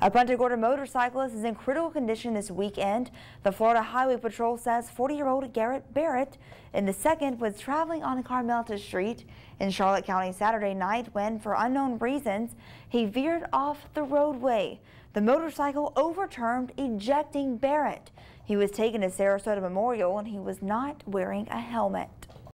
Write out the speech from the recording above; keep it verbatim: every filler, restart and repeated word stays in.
A Punta Gorda motorcyclist is in critical condition this weekend. The Florida Highway Patrol says forty-year-old Garrett Barrett in the second was traveling on Carmelita Street in Charlotte County Saturday night when, for unknown reasons, he veered off the roadway. The motorcycle overturned, ejecting Barrett. He was taken to Sarasota Memorial and he was not wearing a helmet.